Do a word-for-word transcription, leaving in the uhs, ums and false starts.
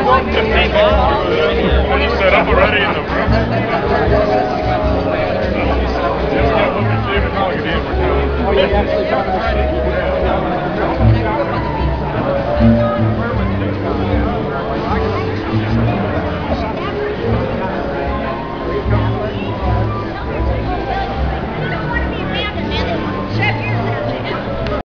Are you set up already in the room? Just get what you're doing. We're coming.